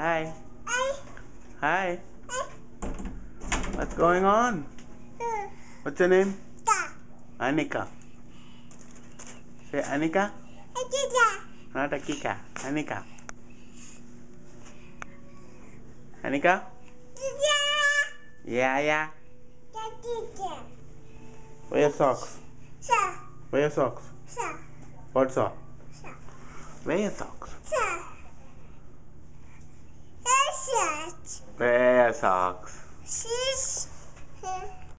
Hi. Hi. What's going on? What's your name? Annika. Say Annika. Not Akika. Annika. Annika? Yeah. Where your socks? Where your socks? What sock? Where your socks? Where your socks?